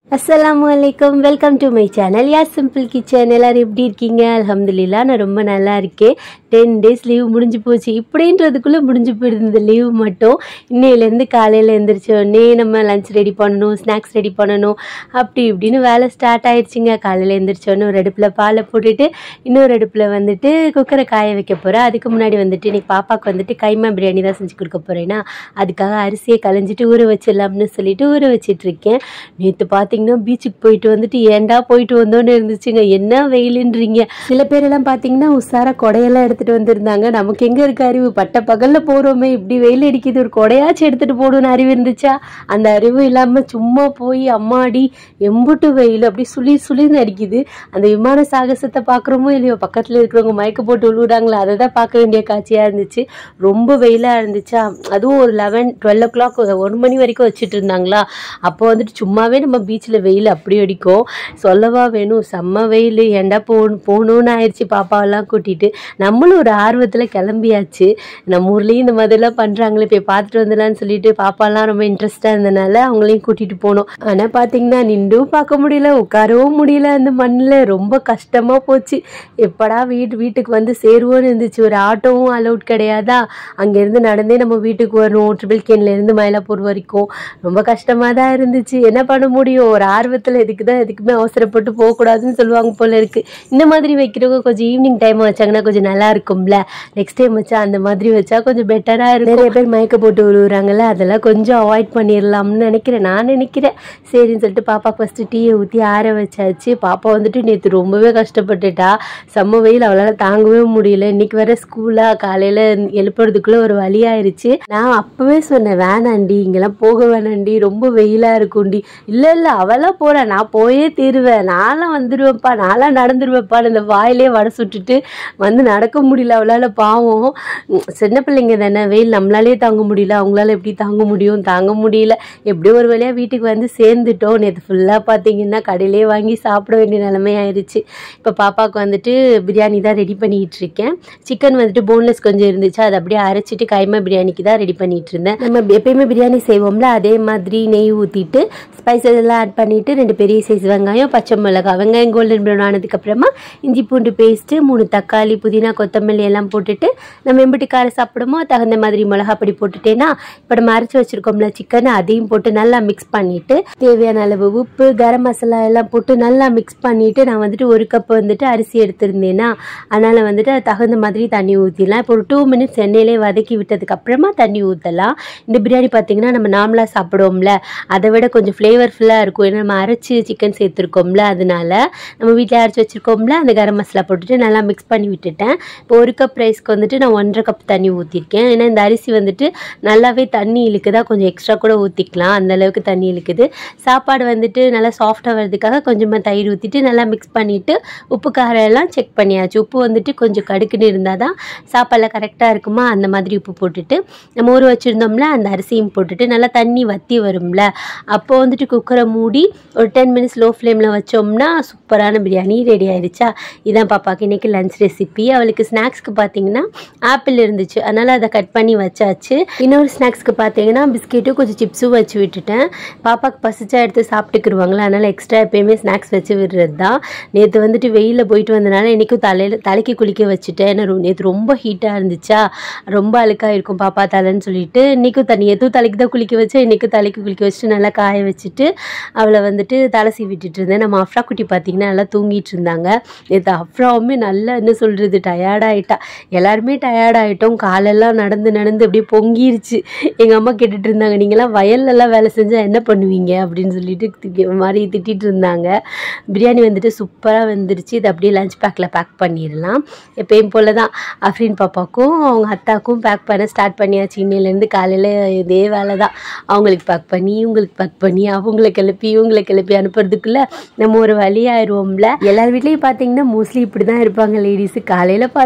Assalamualaikum, welcome to my channel. Yeah, simple kitchen. எல்லாரும் எப்படி இருக்கீங்க? அல்ஹம்துலில்லாஹ் நான் ரொம்ப நல்லா இருக்கேன். 10 days லீவ் முடிஞ்சு போச்சு. இப்படின்றதுக்குள்ள முடிஞ்சு போயிடுது இந்த லீவ் மட்டும். இன்னையிலேருந்து காலையில் எழுந்திரிச்ச உடனே நம்ம லஞ்ச் ரெடி பண்ணணும், ஸ்நாக்ஸ் ரெடி பண்ணணும், அப்படி இப்படின்னு வேலை ஸ்டார்ட் ஆயிடுச்சுங்க. காலையில் எழுந்திரிச்ச உடனே ஒரு அடுப்பில் பாலை போட்டுட்டு இன்னொரு அடுப்பில் வந்துட்டு குக்கரை காய வைக்க போகிறேன். அதுக்கு முன்னாடி வந்துட்டு இன்னைக்கு பாப்பாவுக்கு வந்துட்டு கைமா பிரியாணி தான் செஞ்சு கொடுக்க போகிறேன்னா அதுக்காக அரிசியை களைஞ்சிட்டு ஊற வச்சிடலாம்னு சொல்லிட்டு ஊற வச்சிட்ருக்கேன். நேற்று பார்த்தீங்கன்னா பீச்சுக்கு போயிட்டு வந்துட்டு ஏண்டா போயிட்டு வந்தோன்னு இருந்துச்சுங்க. என்ன வெயிலுன்றீங்க. சில பேரெல்லாம் பார்த்தீங்கன்னா உஷாரா கொடையெல்லாம் எடுத்துகிட்டு வந்திருந்தாங்க. நமக்கு எங்கே இருக்க அறிவு? பட்ட பகலில் போகிறோமே, இப்படி வெயில் அடிக்குது, ஒரு கொடையாச்சும் எடுத்துகிட்டு போகணுன்னு அறிவு இருந்துச்சா? அந்த அறிவு இல்லாமல் சும்மா போய் அம்மாடி எம்புட்டு வெயில் அப்படி சுளிர்னு அடிக்குது. அந்த விமான சாகசத்தை பார்க்குறோமோ இல்லையோ, பக்கத்தில் இருக்கிறவங்க மயக்க போட்டு விழுவிடாங்களா, அதை தான் பார்க்க வேண்டிய காட்சியாக இருந்துச்சு. ரொம்ப வெயிலாக இருந்துச்சா. அதுவும் ஒரு 11-12 o'clock 1 மணி வரைக்கும் வச்சுட்டு இருந்தாங்களா. அப்போ வந்துட்டு சும்மாவே நம்ம பீச்சில் வெயில் அப்படி அடிக்கும், சொல்லவா வேணும். செம்ம வெயில். ஏண்டா போகணுன்னு ஆயிடுச்சு பாப்பாவெல்லாம் கூட்டிகிட்டு. நம்மளும் ஒரு ஆர்வத்தில் கிளம்பியாச்சு. நம்ம ஊர்லேயும் இந்த மாதிரிலாம் பண்ணுறாங்களே, போய் பார்த்துட்டு வந்துடலான்னு சொல்லிட்டு பாப்பாலாம் ரொம்ப இன்ட்ரெஸ்டாக இருந்தனால அவங்களையும் கூட்டிகிட்டு போனோம். ஆனால் பார்த்தீங்கன்னா நின்றும் பார்க்க முடியல, உட்காரவும் முடியல. அந்த மண்ணில் ரொம்ப கஷ்டமாக போச்சு. எப்படா வீட்டுக்கு வந்து சேருவோன்னு இருந்துச்சு. ஒரு ஆட்டோவும் அலௌட் கிடையாதா. அங்கேருந்து நடந்தே நம்ம வீட்டுக்கு வரணும், ட்ரிபிள் கேன்லேருந்து மயிலாப்பூர் வரைக்கும். ரொம்ப கஷ்டமாக தான் இருந்துச்சு. என்ன பண்ண முடியும், ஒரு ஆர்வத்தில் எதுக்குமே அவசரப்பட்டு போகக்கூடாதுன்னு சொல்லுவாங்க போல இருக்குது. இந்த மாதிரி வைக்கிறவங்க கொஞ்சம் ஈவினிங் டைம் வச்சாங்கன்னா கொஞ்சம் நல்லா இருக்கும்ல. நெக்ஸ்ட் டைம் வச்சா அந்த மாதிரி வச்சா கொஞ்சம் பெட்டராக இருக்கும். நிறைய பேர் மயக்க போட்டு விழுவுறாங்கல்ல, அதெல்லாம் கொஞ்சம் அவாய்ட் பண்ணிடலாம்னு நான் நினைக்கிறேன். சரின்னு சொல்லிட்டு பாப்பா ஃபஸ்ட்டு டீயை ஊற்றி ஆற வச்சாச்சு. பாப்பா வந்துட்டு நேற்று ரொம்பவே கஷ்டப்பட்டுட்டா. செம்ம வெயில், அவளால் தாங்கவே முடியல. இன்னைக்கு வர ஸ்கூலாக காலையில் எழுப்புறதுக்குள்ளே ஒரு வழி ஆயிடுச்சு. நான் அப்போவே சொன்னேன், வேணாண்டி இங்கெல்லாம் போக வேணாண்டி, ரொம்ப வெயிலாக இருக்கும்டி. இல்லை அவெல்லாம் போகிறேன், நான் போயே தீருவேன், நான்லாம் வந்துடுவேன்ப்பா, நான்லாம் நடந்துருவேன்ப்பான்னு இந்த வாயிலே வடை சுட்டுட்டு வந்து நடக்க முடியல அவளால். பாவம், சின்ன பிள்ளைங்க தானே, வெயில் நம்மளாலே தாங்க முடியல, அவங்களால எப்படி தாங்க முடியும்? தாங்க முடியல. எப்படியோ ஒரு வழியாக வீட்டுக்கு வந்து சேர்ந்துட்டோம். நேற்று ஃபுல்லாக பார்த்தீங்கன்னா கடையிலே வாங்கி சாப்பிட வேண்டிய நிலைமை ஆயிடுச்சு. இப்போ பாப்பாவுக்கு வந்துட்டு பிரியாணி தான் ரெடி பண்ணிகிட்டு இருக்கேன். சிக்கன் வந்துட்டு போன்லெஸ் கொஞ்சம் இருந்துச்சு, அதை அப்படியே அரைச்சிட்டு கைமா பிரியாணிக்கு தான் ரெடி பண்ணிகிட்டு இருந்தேன். நம்ம எப்பயுமே பிரியாணி செய்வோம்ல, அதே மாதிரி நெய் ஊற்றிட்டு ஸ்பைசஸ் எல்லாம் ஆட் பண்ணிவிட்டு 2 பெரிய சைஸ் வெங்காயம், பச்சை மிளகாய், வெங்காயம் கோல்டன் ப்ரௌன் ஆனதுக்கப்புறமா இஞ்சி பூண்டு பேஸ்ட்டு, 3 தக்காளி, புதினா, கொத்தமல்லி எல்லாம் போட்டுட்டு நம்ம எம்பிட்டு காரம் சாப்பிடுமோ தகுந்த மாதிரி மிளகாப்பொடி போட்டுட்டேன்னா இப்போ நம்ம அரைச்சி வச்சுருக்கோம்ல சிக்கன், அதையும் போட்டு நல்லா மிக்ஸ் பண்ணிவிட்டு தேவையான அளவு உப்பு, கரம் மசாலா எல்லாம் போட்டு நல்லா மிக்ஸ் பண்ணிவிட்டு நான் வந்துட்டு 1 கப் வந்துட்டு அரிசி எடுத்திருந்தேன்னா அதனால் வந்துட்டு அது தகுந்த மாதிரி தண்ணி ஊற்றிடலாம். இப்போ ஒரு 2 minutes எண்ணெயிலே வதக்கி விட்டதுக்கப்புறமா தண்ணி ஊற்றலாம். இந்த பிரியாணி பார்த்திங்கன்னா நம்ம நார்மலாக சாப்பிடுவோம்ல, அதை விட கொஞ்சம் ஃப்ளேவர்ஃபுல்லாக இருக்கும். ஏன்னா நம்ம அரைச்சி சிக்கன் சேர்த்துருக்கோம்ல, அதனால நம்ம வீட்டில் அரைச்சி வச்சுருக்கோம்ல, அந்த கரம் மசாலா போட்டுட்டு நல்லா மிக்ஸ் பண்ணி விட்டுட்டேன். இப்போ 1 கப் ரைஸ்க்கு வந்துட்டு நான் 1.5 கப் தண்ணி ஊற்றிருக்கேன். ஏன்னா இந்த அரிசி வந்துட்டு நல்லாவே தண்ணி இழுக்குதா, கொஞ்சம் எக்ஸ்ட்ரா கூட ஊற்றிக்கலாம், அந்தளவுக்கு தண்ணி இழுக்குது. சாப்பாடு வந்துட்டு நல்லா சாஃப்டாக வர்றதுக்காக கொஞ்சமாக தயிர் ஊற்றிட்டு நல்லா மிக்ஸ் பண்ணிவிட்டு உப்பு காரம் எல்லாம் செக் பண்ணியாச்சு. உப்பு வந்துட்டு கொஞ்சம் கடுக்குன்னு இருந்தால் தான் சாப்பாடில் கரெக்டாக இருக்குமா, அந்த மாதிரி உப்பு போட்டுட்டு நம்ம ஊற வச்சுருந்தோம்ல அந்த அரிசியும் போட்டுட்டு நல்லா தண்ணி வற்றி வரும்ல, அப்போ வந்துட்டு குக்கரை மூடி ஒரு 10 minutes லோ ஃப்ளேமில் வச்சோம்னா சூப்பரான பிரியாணி ரெடி ஆயிடுச்சா. இதான் பாப்பாவுக்கு இன்றைக்கி லஞ்ச் ரெசிபி. அவளுக்கு ஸ்நாக்ஸ்க்கு பார்த்தீங்கன்னா ஆப்பிள் இருந்துச்சு, அதனால் அதை கட் பண்ணி வச்சாச்சு. இன்னொரு ஸ்நாக்ஸ்க்கு பார்த்தீங்கன்னா பிஸ்கெட்டும் கொஞ்சம் சிப்ஸும் வச்சு விட்டுட்டேன். பாப்பாவுக்கு பசிச்சா எடுத்து சாப்பிட்டுக்குருவாங்களா, அதனால் எக்ஸ்ட்ரா எப்போயுமே ஸ்நாக்ஸ் வச்சு விடுறது தான். நேற்று வந்துட்டு வெயிலில் போயிட்டு வந்தனால இன்றைக்கும் தலைக்கு குளிக்க வச்சுட்டேன். ஏன்னா நேற்று ரொம்ப ஹீட்டாக இருந்துச்சா, ரொம்ப அழுக்காக இருக்கும் பாப்பா தலைன்னு சொல்லிட்டு இன்றைக்கும் எதுவும் தலைக்கு தான் குளிக்க வச்சேன். இன்றைக்கும் தலைக்கு குளிக்க வச்சுட்டு நல்லா காய வச்சுட்டு அவளை வந்துட்டு தலை சீவிட்டு இருந்தேன். நம்ம அஃப்ரா குட்டி பார்த்திங்கன்னா நல்லா தூங்கிட்டு இருந்தாங்க. நேற்று அஃப்ராவுமே நல்லா என்ன சொல்கிறது டயர்டாகிட்டா. எல்லாருமே டயர்டாகிட்டோம். காலெல்லாம் நடந்து அப்படியே பொங்கிருச்சு. எங்கள் அம்மா கேட்டுட்டு இருந்தாங்க, நீங்களாம் வயல்லலாம் வேலை செஞ்சால் என்ன பண்ணுவீங்க அப்படின்னு சொல்லிட்டு மாதிரி திட்டிகிட்டு இருந்தாங்க. பிரியாணி வந்துட்டு சூப்பராக வந்துருச்சு. இது அப்படியே லஞ்ச் பேக்கில் பேக் பண்ணிடலாம். எப்பயும் போல் தான் அஃப்ரீன் பாப்பாவுக்கும் அவங்க அத்தாவுக்கும் பேக் பண்ண ஸ்டார்ட் பண்ணியாச்சு. இன்னிலேருந்து காலையில் இதே வேலை தான். அவங்களுக்கு பேக் பண்ணி இவங்களுக்கு பேக் பண்ணி அவங்களை கிளப்பி அனுப்புறதுக்குள்ளே நம்ம ஒரு வழி ஆயிடுவோம்ல. எல்லார் வீட்லேயும் பார்த்தீங்கன்னா மோஸ்ட்லி இப்படி தான் இருப்பாங்க லேடிஸு. காலையில்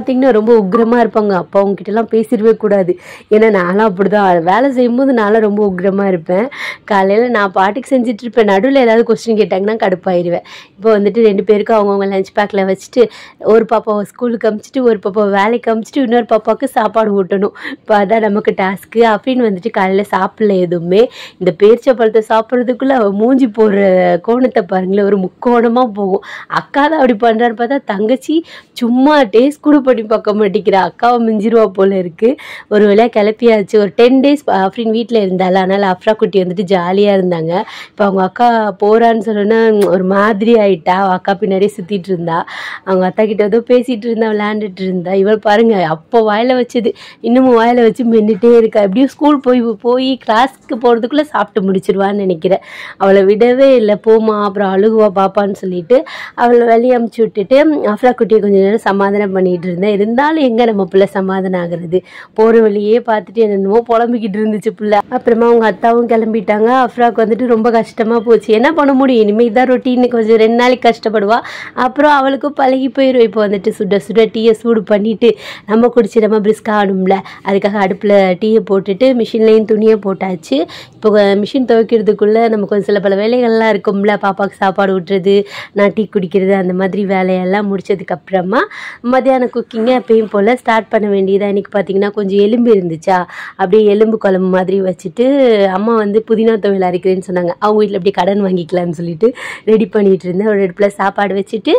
பார்த்தீங்கன்னா ரொம்ப உக்கிரமாக இருப்பாங்க. அப்போ அவங்ககிட்டலாம் பேசிடவே கூடாது. ஏன்னா நான்லாம் அப்படி தான் வேலை செய்யும்போது நான்லாம் ரொம்ப உக்கிரமாக இருப்பேன். காலையில் நான் பாட்டுக்கு செஞ்சிட்ருப்பேன். நடுவில் ஏதாவது கொஸ்டின் கேட்டாங்கன்னா கடுப்பாயிருவேன். இப்போ வந்துட்டு 2 பேருக்கும் அவங்கவுங்க லஞ்ச் பேக்கில் வச்சுட்டு ஒரு பாப்பாவை ஸ்கூலுக்கு அனுப்பிச்சிட்டு ஒரு பாப்பாவை வேலைக்கு அனுப்பிச்சிட்டு இன்னொரு பாப்பாவுக்கு சாப்பாடு ஊட்டணும். இப்போ அதான் நமக்கு டாஸ்க்கு அப்படின்னு வந்துட்டு காலையில் சாப்பிடல எதுவுமே. இந்த பேரிச்சம்பழத்தை சாப்பிட்றதுக்குள்ளே அவள் மூஞ்சி போடுற கோணத்தை பாருங்களேன், ஒரு முக்கோணமாக போகும். அக்கா தான் அப்படி பண்ணுறான்னு பார்த்தா தங்கச்சி சும்மா டேஸ்ட் கூட பண்ணி பார்க்க மாட்டேங்கிறா. அக்காவை மிஞ்சிருவா போல இருக்குது. ஒரு வேளையாக கிளப்பியாச்சு. ஒரு 10 days அப்படின்னு வீட்டில் இருந்தாள். அதனால் அஃப்ரா குட்டி வந்துட்டு ஜாலியாக இருந்தாங்க. இப்போ அவங்க அக்கா போகிறான்னு சொன்னோன்னா ஒரு மாதிரி ஆகிட்டா. அவள் அக்கா பின்னாடியே சுற்றிட்டு இருந்தா. அவங்க அத்தா கிட்ட ஏதோ பேசிகிட்டு இருந்தா, விளையாண்டுட்டு இருந்தா. இவள் பாருங்க அப்போ வாயில் வச்சது இன்னமும் வாயில் வச்சு மென்னுட்டே இருக்கா. எப்படியும் ஸ்கூல் போய் கிளாஸ்க்கு போகிறதுக்குள்ளே சாப்பிட்டு முடிச்சிருவான்னு நினைக்கிறேன். அவளை விடவே இல்லை. போமா அப்புறம் அழுகுவா பாப்பான்னு சொல்லிட்டு அவளை வெளியே அமுச்சு விட்டுட்டு அஃப்ரா குட்டியை கொஞ்சம் நேரம் சமாதானம் பண்ணிகிட்டு இருந்தேன். இருந்தாலும் எங்கே நம்ம பிள்ளை சமாதானம் ஆகுறது, போகிற வழியே பார்த்துட்டு என்னென்னமோ புலம்பிக்கிட்டு இருந்துச்சு பிள்ளை. அப்புறமா அவங்க அத்தாவும் கிளம்பிட்டாங்க. அஃப்ராக்கு வந்துட்டு ரொம்ப கஷ்டமாக போச்சு. என்ன பண்ண முடியும், இனிமேல் இதான் ரொட்டீன். கொஞ்சம் 2 நாளைக்கு கஷ்டப்படுவா. அப்புறம் அவளுக்கும் பழகி போயிடும். இப்போ வந்துட்டு சுட சுட டீயை சூடு பண்ணிவிட்டு நம்ம குடிச்சு நம்ம பிரிஸ்க் ஆகணும்ல, அதுக்காக அடுப்பில் டீயை போட்டுட்டு மிஷின்லேயும் துணியை போட்டாச்சு. இப்போ மிஷின் துவைக்கிறதுக்குள்ளே நம்ம கொஞ்சம் சில பல வேலைகள்லாம் இருக்கும்ல, பாப்பாவுக்கு சாப்பாடு ஊட்டுறது, நான் டீ குடிக்கிறது, அந்த மாதிரி வேலையெல்லாம் முடிச்சதுக்கப்புறமா மத்தியானம் குக்கிங்கை எப்பயும் போல் ஸ்டார்ட் பண்ண வேண்டியதாக. இன்றைக்கி பார்த்திங்கன்னா கொஞ்சம் எலும்பு இருந்துச்சா, அப்படியே எலும்பு குழம்பு மாதிரி வச்சுட்டு அம்மா வந்து புதினா துவையல் அரைக்கிறேன்னு சொன்னாங்க. அவங்க வீட்டில் அப்படியே கடன் வாங்கிக்கலாம்னு சொல்லிட்டு ரெடி பண்ணிகிட்டு இருந்தேன். ஒரு அடுப்பில் சாப்பாடு வச்சுட்டு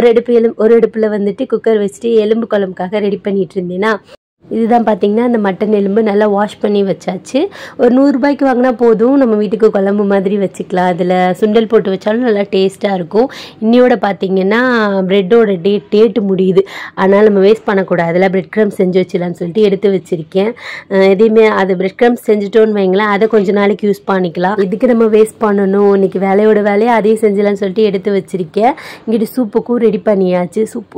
ஒரு அடுப்பில் வந்துட்டு குக்கர் வச்சுட்டு எலும்பு குழம்புக்காக ரெடி பண்ணிகிட்டு இருந்தேன்னா, இதுதான் பார்த்திங்கன்னா அந்த மட்டன் எலும்பு நல்லா வாஷ் பண்ணி வச்சாச்சு. ஒரு 100 ரூபாய்க்கு வாங்கினா போதும், நம்ம வீட்டுக்கு குழம்பு மாதிரி வச்சுக்கலாம். அதில் சுண்டல் போட்டு வச்சாலும் நல்லா டேஸ்ட்டாக இருக்கும். இன்னையோட பார்த்திங்கன்னா ப்ரெட்டோட டேட்டு முடியுது. அதனால் நம்ம வேஸ்ட் பண்ணக்கூடாது. அதில் ப்ரெட் க்ரம்ஸ் செஞ்சு வச்சிடலான்னு சொல்லிட்டு எடுத்து வச்சுருக்கேன். எதையுமே அது ப்ரெட் க்ரம்ஸ் செஞ்சுட்டோன்னு வைங்களேன், அதை கொஞ்சம் நாளைக்கு யூஸ் பண்ணிக்கலாம். இதுக்கு நம்ம வேஸ்ட் பண்ணணும், இன்றைக்கி வேலையை அதையும் செஞ்சலான்னு சொல்லிட்டு எடுத்து வச்சுருக்கேன். இங்கிட்டு சூப்புக்கும் ரெடி பண்ணியாச்சு.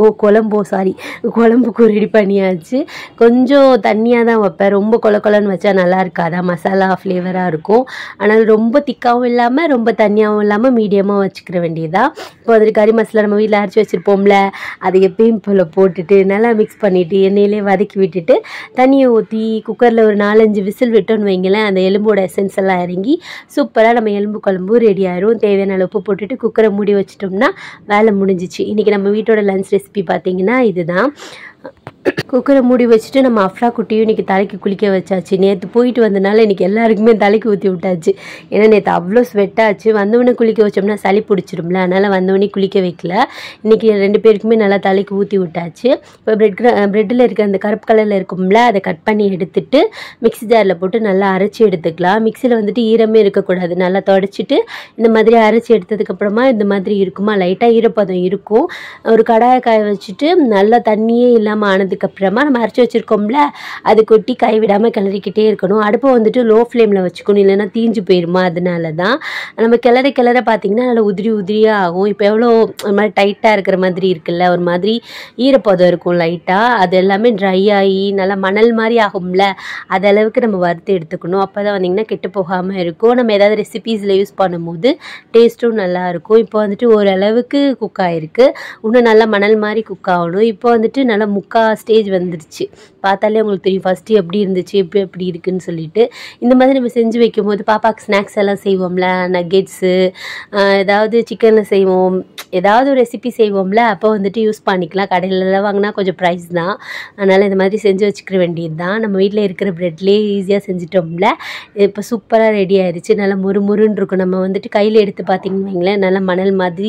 குழம்புக்கும் ரெடி பண்ணியாச்சு. கொஞ்சம் தண்ணியாக தான் வைப்பேன். ரொம்ப கொலன்னு வச்சா நல்லா இருக்காதா, மசாலா ஃப்ளேவராக இருக்கும். ஆனால் ரொம்ப திக்காகவும் இல்லாமல் ரொம்ப தண்ணியாகவும் இல்லாமல் மீடியமாக வச்சுக்கிற வேண்டியதாக. இப்போ அதில் கறி மசாலா நம்ம வீட்டில் அரைச்சி வச்சுருப்போம்ல, அதை எப்பயும் போல் போட்டுட்டு நல்லா மிக்ஸ் பண்ணிவிட்டு எண்ணெயிலே வதக்கி விட்டுட்டு தண்ணியை ஊற்றி குக்கரில் ஒரு 4-5 விசில் விட்டோன்னு வைங்களேன், அந்த எலும்போட எசன்ஸ் எல்லாம் இறங்கி சூப்பராக நம்ம எலும்பு குழம்பு ரெடி ஆயிரும். தேவையான உப்பு போட்டுட்டு குக்கரை மூடி வச்சிட்டோம்னா வேலை முடிஞ்சிச்சு. இன்றைக்கி நம்ம வீட்டோட லஞ்ச் ரெசிபி பார்த்திங்கன்னா இதுதான். குக்கரை மூடி வச்சுட்டு நம்ம அஃப்ரா குட்டியும் இன்றைக்கி தலைக்கு குளிக்க வச்சாச்சு. நேற்று போயிட்டு வந்தனால இன்றைக்கி எல்லாருக்குமே தலைக்கு ஊற்றி விட்டாச்சு. ஏன்னா நேற்று அவ்வளோ ஸ்வெட்டாச்சு. வந்தவொடனே குளிக்க வச்சோம்னா சளி பிடிச்சிரும்ல, அதனால் வந்தவொடனே குளிக்க வைக்கல. இன்றைக்கி 2 பேருக்குமே நல்லா தலைக்கு ஊற்றி விட்டாச்சு. இப்போ ப்ரெட்டில் இருக்க அந்த கருப்பு கலரில் இருக்கும்ல, அதை கட் பண்ணி எடுத்துட்டு மிக்ஸி ஜாரில் போட்டு நல்லா அரைச்சி எடுத்துக்கலாம். மிக்சியில் வந்துட்டு ஈரமே இருக்கக்கூடாது. நல்லா தொடச்சிட்டு இந்த மாதிரி அரைச்சி எடுத்ததுக்கப்புறமா இந்த மாதிரி இருக்குமா, லைட்டாக ஈரப்பதம் இருக்கும். ஒரு கடாயை காய வச்சுட்டு நல்லா தண்ணியே இல்லாமல் ஆனதுக்கப்புறமா நம்ம அரைச்சி வச்சுருக்கோம்ல, அது கொட்டி கைவிடாமல் கிளறிக்கிட்டே இருக்கணும். அடுப்பை வந்துட்டு லோ ஃப்ளேமில் வச்சுக்கணும், இல்லைன்னா தீஞ்சு போயிடுமா. அதனால தான் நம்ம கிளற பார்த்திங்கன்னா நல்லா உதிரியாக ஆகும். இப்போ எவ்வளோ ஒரு மாதிரி டைட்டாக இருக்கிற மாதிரி இருக்குல்ல, ஒரு மாதிரி ஈரப்பதம் இருக்கும் லைட்டாக, அது எல்லாமே ட்ரை ஆகி நல்லா மணல் மாதிரி ஆகும்ல, அதளவுக்கு நம்ம வறுத்து எடுத்துக்கணும். அப்போ தான் வந்திங்கன்னா கெட்டு போகாமல் இருக்கும். நம்ம ஏதாவது ரெசிபீஸில் யூஸ் பண்ணும்போது டேஸ்ட்டும் நல்லாயிருக்கும். இப்போ வந்துட்டு ஓரளவுக்கு குக் ஆகிருக்கு. இன்னும் நல்லா மணல் மாதிரி குக் ஆகணும். இப்போ வந்துட்டு நல்லா ஸ்டேஜ் வந்துருச்சு. பார்த்தாலே உங்களுக்கு தெரியும் ஃபஸ்ட்டு எப்படி இருந்துச்சு, இப்போ எப்படி இருக்குன்னு சொல்லிட்டு. இந்த மாதிரி நம்ம செஞ்சு வைக்கும்போது பாப்பாவுக்கு ஸ்நாக்ஸ் எல்லாம் செய்வோம்ல, நக்கெட்ஸு, ஏதாவது சிக்கனில் செய்வோம், ஏதாவது ஒரு ரெசிபி செய்வோம்ல, அப்போ வந்துட்டு யூஸ் பண்ணிக்கலாம். கடையிலலாம் வாங்கினா கொஞ்சம் ப்ரைஸ் தான். அதனால் இந்த மாதிரி செஞ்சு வச்சுக்கிற வேண்டியது தான். நம்ம வீட்டில் இருக்கிற ப்ரெட்லேயே ஈஸியாக செஞ்சிட்டோம்ல. இப்போ சூப்பராக ரெடி ஆயிடுச்சு. நல்லா முறுமுறுன்னு இருக்கும். நம்ம வந்துட்டு கையில் எடுத்து பார்த்திங்கன்னு வைங்களேன், நல்லா மணல் மாதிரி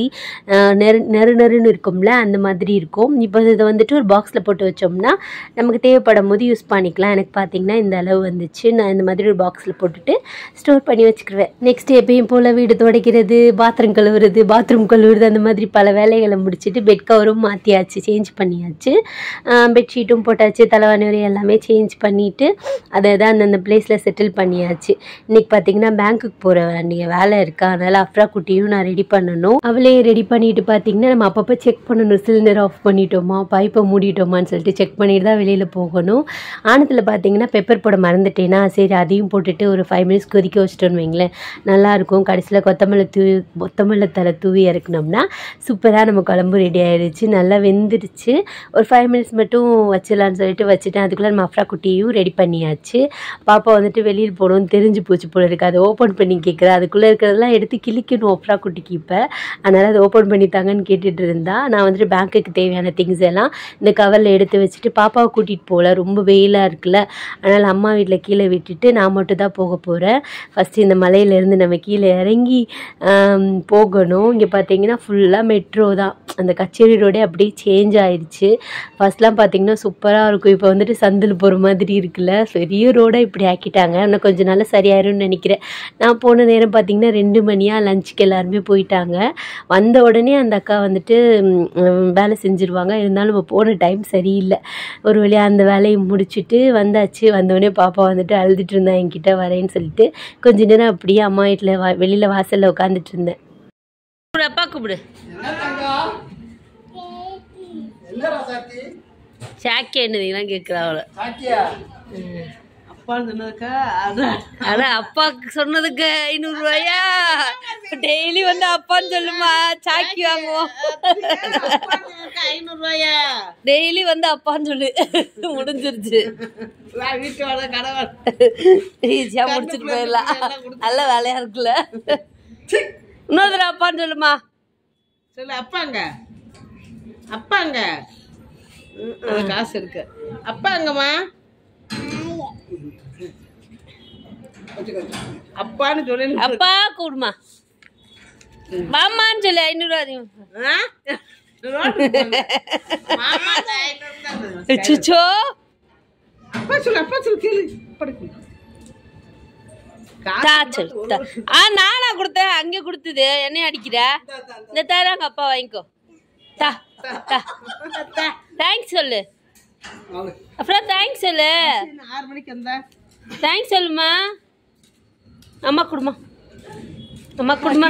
நறுன்னு இருக்கும்ல, அந்த மாதிரி இருக்கும். இப்போ இதை வந்துட்டு ஒரு பாக்ஸில் போட்டு வச்சோம்னா நமக்கு தேவைப்படும் போது யூஸ் பண்ணிக்கலாம். எனக்கு பார்த்திங்கன்னா இந்த அளவு வந்துச்சு. நான் இந்த மாதிரி ஒரு பாக்ஸில் போட்டுட்டு ஸ்டோர் பண்ணி வச்சுக்கிடுவேன். நெக்ஸ்ட் எப்பயும் போல் வீடு துடைக்கிறது, பாத்ரூம் கழுவுறது, அந்த மாதிரி பல வேலைகளை முடிச்சுட்டு பெட் கவரும் மாற்றியாச்சு, சேஞ்ச் பண்ணியாச்சு. பெட்ஷீட்டும் போட்டாச்சு, தலைவாணி வரை எல்லாமே சேஞ்ச் பண்ணிவிட்டு அதை தான் அந்தந்த பிளேஸில் செட்டில் பண்ணியாச்சு. இன்றைக்கி பார்த்திங்கன்னா பேங்க்குக்கு போகிற வேண்டிய வேலை இருக்கா, அதனால் அஃப்ரா குட்டியும் நான் ரெடி பண்ணணும். அவளே ரெடி பண்ணிவிட்டு பார்த்திங்கன்னா நம்ம அப்பப்போ செக் பண்ணணும், சிலிண்டர் ஆஃப் பண்ணிட்டோமா, பைப்பை மூடிட்டோமான்னு சொல்லிட்டு செக் பண்ணிட்டு தான் வெளியில் போகணும். ஆனத்தில் பார்த்திங்கன்னா பெப்பர் போட மறந்துட்டேன்னா, சரி அதையும் போட்டுட்டு ஒரு 5 மினிட்ஸ் கொதிக்க வச்சிட்டோன்னு வைங்களேன், நல்லாயிருக்கும். கடைசியில் கொத்தமல்லி தலை தூவி இறக்கணும்னா சூப்பராக நம்ம குழம்பு ரெடி ஆயிடுச்சு, நல்லா வெந்துடுச்சு. ஒரு 5 மினிட்ஸ் மட்டும் வச்சிடலான்னு சொல்லிட்டு வச்சுட்டேன். அதுக்குள்ளே நம்ம அஃப்ரா குட்டியும் ரெடி பண்ணியாச்சு. பாப்பா வந்துட்டு வெளியில் போகணும்னு தெரிஞ்சு போச்சு போல இருக்குது. அதை ஓப்பன் பண்ணி கேட்குறா. அதுக்குள்ளே இருக்கிறதெல்லாம் எடுத்து கிழிக்கணும் அஃப்ரா குட்டிக்கு. இப்போ அதனால் அதை ஓப்பன் பண்ணித்தாங்கன்னு கேட்டுட்டு இருந்தா. நான் வந்துட்டு பேங்க்குக்கு தேவையான திங்ஸ் எல்லாம் இந்த கவரில் எடுத்து வச்சுட்டு பாப்பாவை கூட்டிகிட்டு போகல, ரொம்ப வெயிலாக இருக்குல்ல, அதனால் அம்மா வீட்டில் கீழே விட்டுட்டு நான் மட்டும் தான் போக போகிறேன். ஃபஸ்ட்டு இந்த மலையிலேருந்து நம்ம கீழே இறங்கி போகணும். இங்கே பார்த்தீங்கன்னா ஃபுல்லாக மெட்ரோ தான். அந்த கச்சேரி ரோடே அப்படியே சேஞ்ச் ஆயிடுச்சு. ஃபஸ்ட்லாம் பார்த்தீங்கன்னா சூப்பராக இருக்கும். இப்போ வந்துட்டு சந்தில் போகிற மாதிரி இருக்குல்ல, பெரிய ரோடாக இப்படி ஆக்கிட்டாங்க. இன்னும் கொஞ்சம் நாள் சரியாயிரும்னு நினைக்கிறேன். நான் போன நேரம் பார்த்தீங்கன்னா 2 மணியாக லஞ்சுக்கு எல்லாருமே போயிட்டாங்க. வந்த உடனே அந்த அக்கா வந்துட்டு வேலை செஞ்சுருவாங்க. இருந்தாலும் நம்ம போன டைம் சரியில்லை. ஒரு வழியாக அந்த வேலையை முடிச்சுட்டு வந்தாச்சு. வந்தோடனே பாப்பா வந்துட்டு அழுதுட்டு இருந்தா, என்கிட்ட வரேன்னு சொல்லிட்டு. கொஞ்ச நேரம் அப்படியே அம்மா வீட்டில் வெளியில் வாசலில் உட்காந்துட்டு இருந்தேன். அப்பா கூப்பிடு. சாக்கியா என்னதுலாம் கேட்குறா அவளை. அதான் அப்பாக்கு சொன்னதுக்கு 500 ரூபாயா? டெய்லி வந்து அப்பான்னு சொல்லுமா, சாக்கி வாங்குவோம். 500 ரூபாயா? டெய்லி வந்து அப்பான்னு சொல்லு. முடிஞ்சிருச்சு. ஈஸியா முடிச்சுட்டு போயிடலாம். நல்ல வேலையா இருக்குல்ல. இன்னொரு தடவை அப்பான்னு சொல்லுமா. சொல்லு. அப்பாங்க அப்பாங்க காசு இருக்கு. அப்பாங்கம்மா அப்பான்னு சொல்லு. அப்பா கூடுமா, மாமான்னு சொல்லு. 500 ரூபா. சுச்சோ அப்பா சொல்லு. அப்பா சொல்லு. கேளு. நானா கொடுத்தேன், அங்கே கொடுத்தது என்ன அடிக்கிற? இந்த தராங்க அப்பா, வாங்கிக்கோ. தேங்க்ஸ் சொல்லு. அப்புறம் தேங்க்ஸ் சொல்லு. 6 மணிக்கு வந்தா தேங்க்ஸ் சொல்லுமா. அம்மா குடுமா, அம்மா குடுமா.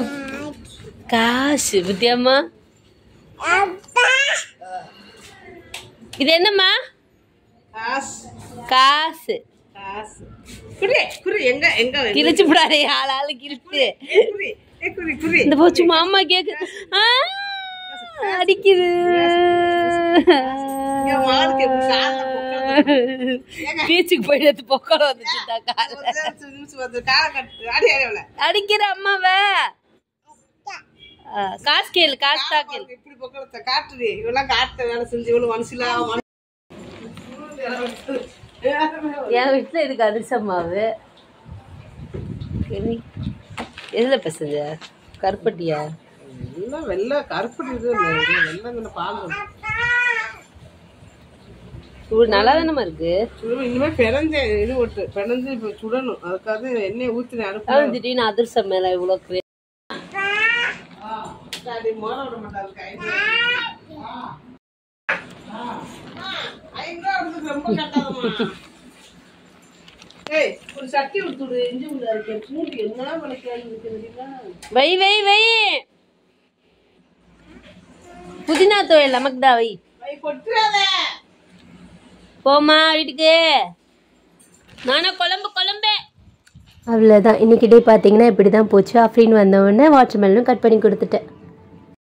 காசு வித்தியாமா. இது என்னம்மா? காசு. கிழிச்சு விடாதே, ஆளாளு கிழிச்சு. இந்த போச்சு மாமா கேக்கு அடிக்குது. பீச்சுக்கு போயிட்டு பொக்கட வந்துச்சுட்டா. அடிக்கிற அம்மாவ. காசு கேளு, காசு தான் கேளு. இப்படி பொக்கடத்தை காட்டுது. இவெல்லாம் காட்ட வேலை செஞ்சு இவ்வளவு மனசுல. என் வீட்டுல இருக்கு அரிசம்மாவு. எதுல பேசுங்க? கருப்பட்டியா? வெள்ளை கருப்பட்டி. நல்லா தானமா இருக்கு. இனிமே பிறஞ்ச இது ஒட்டு பிறஞ்சு இப்ப சுடணும். அதுக்காக எண்ணெய் ஊத்தி அனுப்பி திடீர்னு அதிர்சம் மேல இவ்வளவு ஒரு சட்டி ஊத்துடு. இஞ்சி உள்ள இருக்கு. என்ன வை வை வை. புதினா தோல் நமக்கு தான் வை. போமா வீட்டுக்கு. நானும் குழம்பு. அவ்வளோதான். இன்னைக்கு டே பார்த்தீங்கன்னா இப்படி தான் போச்சு. அப்படின்னு வந்தவொடனே வாட்டர்மெலனும் கட் பண்ணி கொடுத்துட்டேன்.